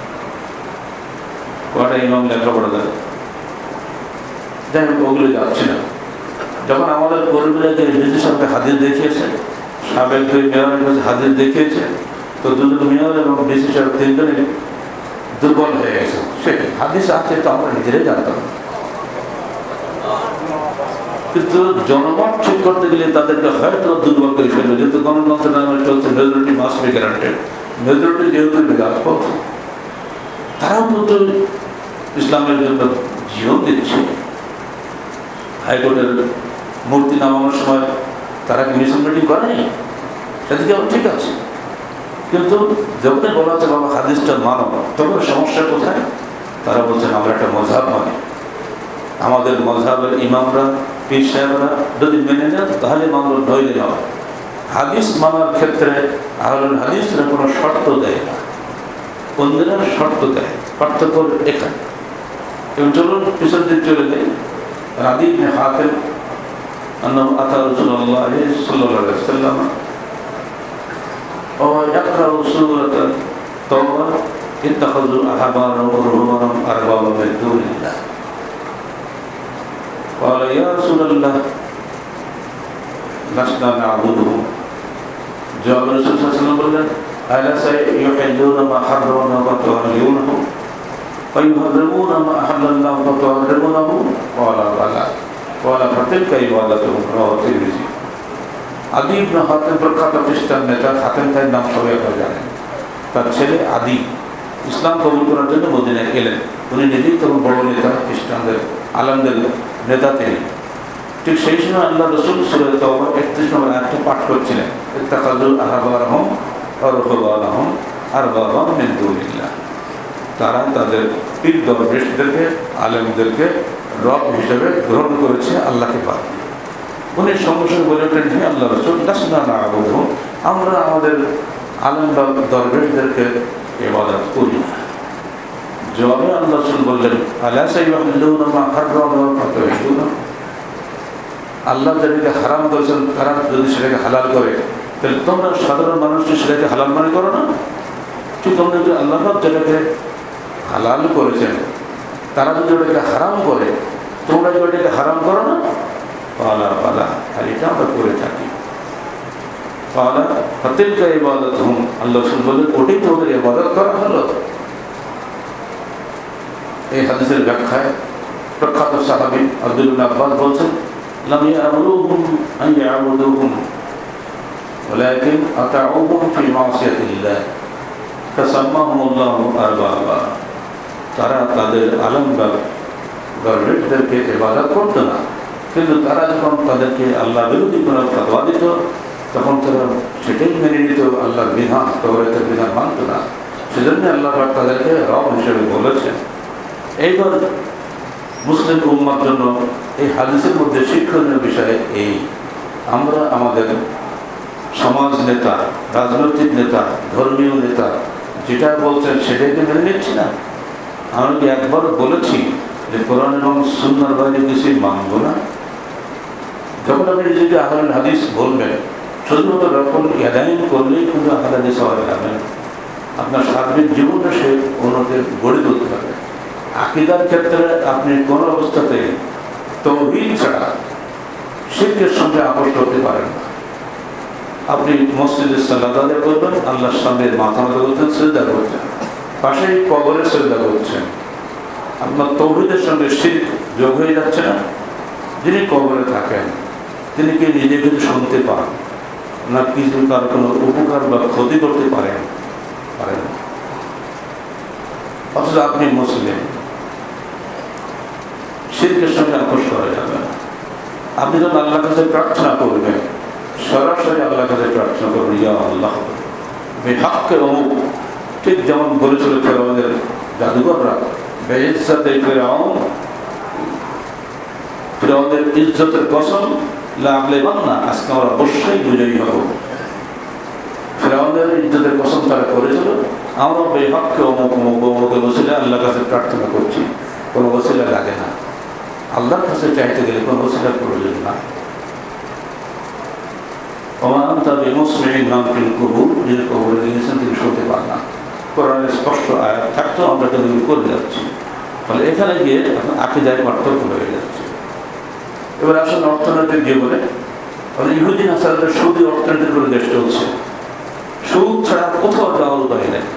কটা ইমাম লেখাপড়া দেয়, যাই হোক ওগুলো যাচ্ছে না। যখন আমাদের কর্মীরাকে ডিসি সাহেবকে হাদিস দেখিয়েছে, সাবেক দুই মেয়রের কাছে হাদিস দেখিয়েছে, তো দুজন মেয়র এবং ডিসি সাহেব তিনজনে দুর্বল হয়ে গেছে। সে হাদিস আছে তো আমরা নিজেরাই জানতাম, কিন্তু জনমত ঠিক করতে গেলে তাদেরকে হয়তো দুর্বল করে ফেলবে। যেহেতু গণতন্ত্রের নামে চলছে majority must be guaranteed, majority যেহেতু বিরাজ করছে, তারাও কিন্তু ইসলামের জন্য জীবন দিচ্ছে। হাইকোর্টের মূর্তি নামানোর সময় তারা কি মিছিল মিটিং করেনি? সেদিকে ঠিক আছে, কিন্তু যখনই বলা হচ্ছে বাবা হাদিসটা মানো, তখন সমস্যা কোথায়? তারা বলছেন আমরা একটা মযহাব মানি, আমাদের মযহাবের ইমামরা পীর সাহেবরা যদি মেনে নেন তাহলে মানব, নইলে নয়। হাদিস মানার ক্ষেত্রে আহলুল হাদিসরা কোনো শর্ত দেয় না, অন্যরা শর্ত দেয়। পার্থক্য এখানে। এবং চলুন পিছন দিক চলে যাই। আদি ইবনে হাতিম আন্নাহু আতা রাসূলুল্লাহ সাল্লাল্লাহু আলাইহি ওয়াসাল্লাম ওয়া ইয়াকরাউ সূরাতাত তাওবা ইত্তাখাযু আহবারahum ওয়া রুহবানahum আরবাবা মিন দুনিল্লাহ। قال يا رسول الله لسنا نعبدهم। جواب রাসূল সাল্লাল্লাহু আলাইহি ওয়াসাল্লাম বললেন, আলা সাইয়ুহিল্লুনা মা হারামনা ওয়া তুহাররিমুনাহু ওয়া ইউহাররিমুনা মা আহাল্লাল্লাহু ওয়া তুহাররিমুনাহু। قال بلى قال فتلك عبادتهم رواه الترمذي। আদি ইবনে হাতিম প্রখ্যাত খ্রিস্টান নেতা, হাতিম তার নাম সবাই আপনারা জানেন। তার ছেলে আদি ইসলাম কবুল করার জন্য মদিনায় এলেন। উনি নিজেই তখন বড় নেতা, খ্রিস্টানদের আলেমদের নেতা তিনি। ঠিক সেই সময় আল্লাহ রাসূল সূরা তাওবা একত্রিশ নম্বর আয়াতটা পাঠ করছিলেন, ইত্তাখাযু আহবারahum ওয়া রুহবানahum আরবাবা মিন দুনিল্লাহ। তারা তাদের পীর দরবেশদেরকে, আলেমদেরকে রব হিসেবে গ্রহণ করেছে আল্লাহকে বাদ দিয়ে। উনি সঙ্গে সঙ্গে বলে ওঠেন, হে আল্লাহ রাসূল লাসনা না'বুদুহুম, আমরা আমাদের আলেম বা দরবেশদেরকে ইবাদত করি না। জবাবে আল্লাহ রাসূল বললেন, আলা সাইয়ুহিল্লুনা মা হারামনা ওয়া তুহাররিমুনাহু, আল্লাহ যেটাকে হারাম করেছেন তারা যদি সেটাকে হালাল করে, তাহলে তোমরা সাধারণ মানুষকে সেটাকে হালাল মনে করো না? ঠিক তোমরা যদি আল্লাহ যেটাকে হালাল করেছেন তারা যদি ওটাকে হারাম করে, তোমরা যদি ওটাকে হারাম করো না? পালা পালা, আর এটা আমরা করে থাকি। পালা ফাতিলকা ইবাদাতুহুম, আল্লাহ রাসূল বললেন ওটাই তো ওদের ইবাদত করা হলো। এই হাদিসের ব্যাখ্যায় প্রখ্যাত সাহাবী আব্দুল্লাহ ইবনে আব্বাস বলছেন, লাম ইয়া'মুরুহুম আন ইয়া'বুদুহুম ওয়ালাকিন আতাউহুম ফি মাসিয়াতিল্লাহ ফাসাম্মাহুমুল্লাহু আরবাবা। তারা তাদের আলেম বা দরবেশদেরকে ইবাদত করতো না, কিন্তু তারা যখন তাদেরকে আল্লাহ বিরোধী কোনো ফতোয়া দিত তখন তারা সেটাই মেনে নিত, আল্লাহর বিধান, তাওরাতের বিধান মানত না। সেজন্য আল্লাহ তাদেরকে রব হিসেবে বলেছেন। এইবার মুসলিম উম্মার জন্য এই হাদিসের মধ্যে শিক্ষণীয় বিষয় এই, আমরা আমাদের সমাজ নেতা, রাজনৈতিক নেতা, ধর্মীয় নেতা যেটা বলছেন সেটাকে মেনে নিচ্ছি না। আমরা কি একবার বলেছি যে কোরআন এবং সুন্নাহর বাইরে কিছুই মানব না? যখন আপনি নিজেকে আহলুল হাদিস বলবেন, শুধুমাত্র রফল ইয়াদাইন করলেই কিন্তু আহলুল হাদিস হওয়া যাবে না। আপনার সার্বিক জীবনে সে উন্নতি গড়ে তুলতে হবে। আকীদার ক্ষেত্রে আপনি কোনো অবস্থাতে তাওহীদ ছাড়া শিরকের সঙ্গে আপোষ করতে পারেন না। আপনি মসজিদে সালাত আদায় করবেন, আল্লাহর সামনে মাথা নত করছেন, সিজদা করছেন, পাশেই কবরে সিজদা করছেন, আপনার তাওহীদের সঙ্গে শিরক যোগ হয়ে যাচ্ছে না? যিনি কবরে থাকেন তিনি কি নিজে কিছু শুনতে পান না, কিছু তার কোনো উপকার বা ক্ষতি করতে পারেন? পারেন। অথচ আপনি মুসলিম, শিরকের সঙ্গে আপোষ করা যাবে না। আপনি যখন আল্লাহর কাছে প্রার্থনা করবেন, সরাসরি আল্লাহর কাছে প্রার্থনা করবেন, ইয়া আল্লাহ বিহাক্কে অমুক, ঠিক যেমন বলেছিল ফেরাউনের জাদুঘররা, বেইজ্জতে ফেরাউন, ফেরাউনের ইজ্জতের কসম, লাগলে বান্না, আজকে আমরা অবশ্যই বিজয়ী হব। ফেরাউনের ইজ্জতের কসম তারা করেছিল, আমরা বেহককে অমুক অমুক অমুকের ওসিলা আল্লাহর কাছে প্রার্থনা করছি, কোনো ওসিলা লাগে না। আল্লাহর কাছে চাইতে গেলে কোনো ওসিলার প্রয়োজন না। যিনি কবরে গিয়েছেন তিনি শুনতে পান না। কোরআনের স্পষ্ট আয়াত থাকতো, আমরা কিন্তু করে যাচ্ছি। ফলে এখানে গিয়ে এখন আকীদায় পার্থক্য হয়ে যাচ্ছে। এবার আসলে অর্থনৈতিক জীবনে ইহুদি নাসারাদের সুদী অর্থনীতির উপরে দেশ চলছে। সুদ ছাড়া কোথাও যাওয়ার উপায় নেই।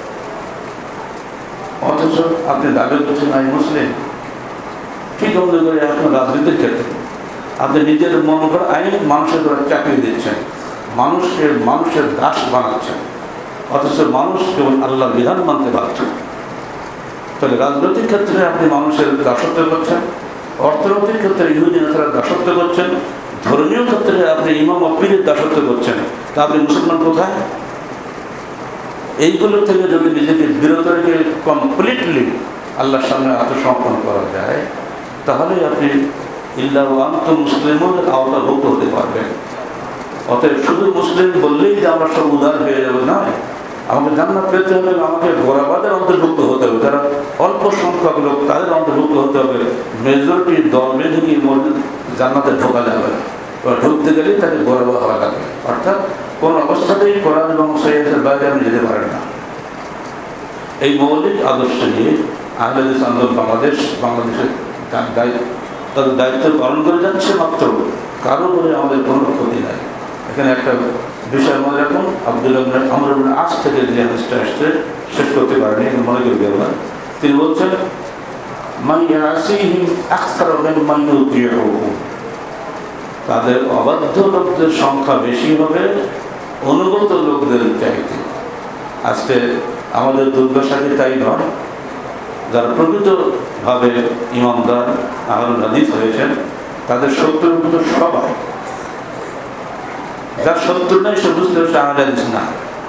অথচ আপনি দাবি করছেন আমি মুসলিম, ঠিক অমনি করে এখন রাজনীতির ক্ষেত্রে আপনি নিজের মন করা আইন মানুষের দ্বারা চাকরি দিচ্ছেন, মানুষকে মানুষের দাস বানাচ্ছেন, অথচ মানুষ কেবল আল্লাহর বিধান মানতে বাধ্য। তাহলে রাজনৈতিক ক্ষেত্রে আপনি মানুষের দাসত্ব করছেন, অর্থনৈতিক ক্ষেত্রে ইহুদি নাসারার দাসত্ব করছেন, ধর্মীয় ক্ষেত্রে আপনি ইমাম ও পীরের দাসত্ব করছেন। তা আপনি মুসলমান কোথায়? এইগুলো থেকে যদি নিজেকে বিরত রেখে কমপ্লিটলি আল্লাহর সামনে আত্মসমর্পণ করা যায়, তাহলে আপনি ইল্লা ওয়া আনতুম মুসলিমুনের আওতাভুক্ত হতে পারবেন। অতএব শুধু মুসলিম বললেই যে আমরা সব উদার হয়ে যাবে নয়, আমাকে জান্নাত পেতে হলে আমাকে গোরাবাদের অন্তর্ভুক্ত হতে হবে, যারা অল্প সংখ্যক লোক তাদের অন্তর্ভুক্ত হতে হবে। মেজরিটি দল মেজরিটি জান্নাতে ঢোকা যাবে না, ঢুকতে গেলেই তাকে গোরাবা হওয়া লাগবে। অর্থাৎ কোন অবস্থাতেই কোরআন এবং সহিহের বাইরে আপনি যেতে পারেন না। এই মৌলিক আদর্শ নিয়ে আহলে হাদিস আন্দোলন বাংলাদেশ বাংলাদেশের তাদের দায়িত্ব পালন করে যাচ্ছে। মাত্র কারো করে আমাদের কোনো ক্ষতি নাই। এখানে একটা বিষয় মনে রাখুন, আব্দুল্লাহ আমর ইবনে আস থেকে যে হাদিসটা আসছে শেষ করতে পারেনি, মনে করবে না। তিনি বলছেন মান ইয়াসিহিম আকসারু মিম্মান ইউতিউহু, তাদের অবাধ্য লোকদের সংখ্যা বেশি হবে অনুগত লোকদের চাইতে। আজকে আমাদের দুর্দশা কি তাই নয়? যারা প্রকৃতভাবে ইমানদার আহলুল হাদিস হয়েছেন তাদের শত্রুর মতো সবাই, যার শত্রু নেই সে বুঝতে হচ্ছে আহলে হাদিস না।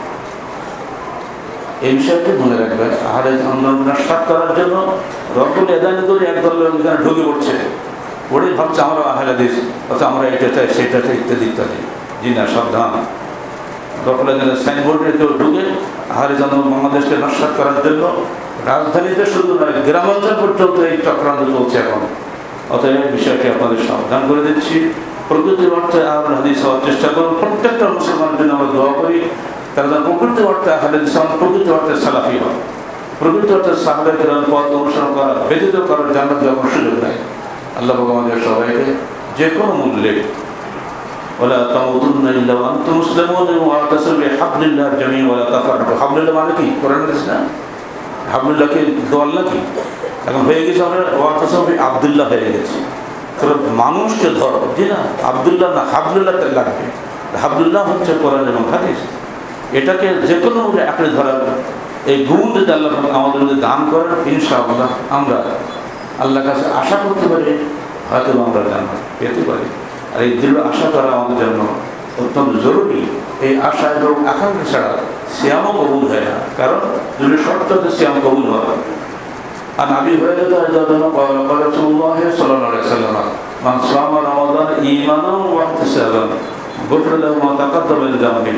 এই বিষয়টি মনে রাখবেন। আহলে হাদিস আন্দোলন নস্যাৎ করার জন্য রকুল এদানি করে একদল লোক এখানে ঢুকে পড়ছে, ওরাই ভাবছে আমরা আহলে হাদিস, অথচ আমরা এটা চাই সেটা চাই ইত্যাদি ইত্যাদি। জি না, সাবধান। রকুল এদানের সাইনবোর্ডে কেউ ঢুকে আহলে হাদিস আন্দোলন বাংলাদেশকে নস্যাৎ করার জন্য রাজধানীতে শুধু নয় গ্রামাঞ্চল পর্যন্ত এই চক্রান্ত চলছে এখন। অতএব এই বিষয়টি আপনাদের সাবধান করে দিচ্ছি। প্রকৃতির অর্থে আহলে হাদিস হওয়ার চেষ্টা করুন। প্রত্যেকটা মুসলমানের জন্য আমরা দোয়া করি তারা যেন প্রকৃত অর্থে আহলে হাদিস হন, প্রকৃত অর্থে সালাফি হন। প্রকৃত অর্থে সাহাবায়ে কেরামের পথ অনুসরণ করা ব্যতীত কারোর জান্নাত যাওয়ার সুযোগ নাই। আল্লাহ পাক আমাদের সবাইকে যে কোনো মূল্যে ওয়ালা তামুতুন্না ইল্লা ওয়া আনতুম মুসলিমুন ওয়া তাসবিহু বিহাবলিল্লাহ জামিআন ওয়া লা তাফাররাকু। হাবলুল্লাহ মানে কি? কোরআনের হাদিস না? হাবলুল্লাহ কি দোয়াল্লাহ কি? এখন হয়ে গেছে আমরা ওয়া তাসবিহু আব্দুল্লাহ হয়ে গেছে। তোরা মানুষকে ধরো, জি না, আব্দুল্লাহ না, হাবলুল্লাহ লাগবে। হাবলুল্লাহ হচ্ছে কোরআন এবং হাদিস। এটাকে যে কোনো মূল্যে আঁকড়ে ধরার এই গুণ যদি আল্লাহ আমাদের মধ্যে দান করেন, ইনশাআল্লাহ আমরা আল্লাহর কাছে আশা করতে পারি, হয়তো আমরা জান্নাত পেতে পারি। আর এই দৃঢ় আশা করা আমাদের জন্য অত্যন্ত জরুরি। এই আশা এবং আকাঙ্ক্ষা ছাড়া সিয়ামও কবুল হয় না, কারণ যদি শর্ততে সিয়াম কবুল হয়। আর আবি হুরায়রা রাদিয়াল্লাহু আনহু قال رسول الله صلى الله عليه وسلم من صام رمضان ايمانا واحتسابا غفر له ما تقدم من ذنبه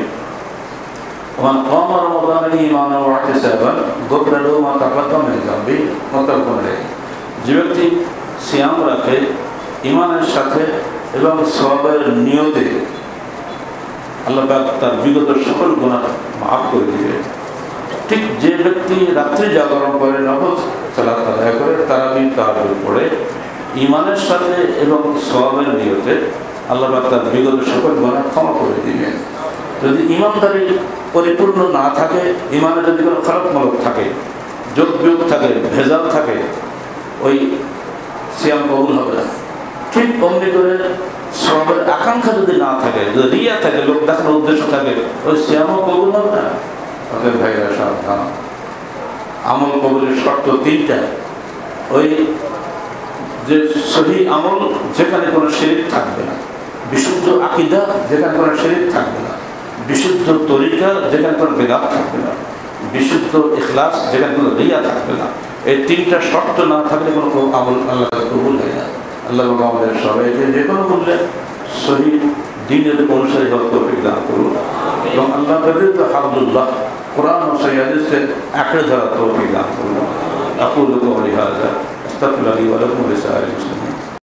ومن قام رمضان ايمانا واحتسابا غفر له ما تقدم من ذنبه متفق عليه। যে ব্যক্তি সিয়াম রাখে ঈমানের সাথে এবং সওয়াবের নিয়তে, আল্লাহ পাক তার বিগত সকল গুনাহ মাফ করে দিবে। ঠিক যে ব্যক্তি রাত্রি জাগরণ করে, নফল সালাত আদায় করে, তারাবির তাহাজ্জুদ পড়ে ঈমানের সাথে এবং সওয়াবের নিয়তে, আল্লাহ পাক তার বিগত সকল গুনাহ ক্ষমা করে দিবেন। যদি ঈমানদারি পরিপূর্ণ না থাকে, ঈমানে যদি কোনো খারাপ মলক থাকে, যোগ বিয়োগ থাকে, ভেজাল থাকে, ওই সিয়াম কবুল হবে না। ঠিক অমনি করে সওয়াবের আকাঙ্ক্ষা যদি না থাকে, যদি রিয়া থাকে, লোক দেখানোর উদ্দেশ্য থাকে, ওই সিয়ামও কবুল হবে না। অতএব ভাইরা সাবধান। আমল কবুলের শর্ত তিনটা। ওই যে সহি আমল যেখানে কোনো শিরক থাকবে না, বিশুদ্ধ আকীদা যেখানে কোনো শিরক থাকবে না, বিশুদ্ধ তরিকা যেখানে কোনো বিদআত থাকবে না, বিশুদ্ধ ইখলাস যেখানে কোনো রিয়া থাকবে না। এই তিনটা শর্ত না থাকলে কোনো আমল আল্লাহ কবুল হয় না। আল্লাহ আমাদের সবাইকে যে কোনো মূল্যে সহি দ্বীনের অনুসারী হওয়ার তৌফিক দান করুন এবং আল্লাহ अल्लाह करे तो हब्दुल्लाह कुरान और सही हदीस से आंकड़े धरा तौफीक दान करो। अक़ूलु क़ौली हाज़ा अस्तग़फ़िरुल्लाह ली व लकुम व लिसाइरिल मुस्लिमीन।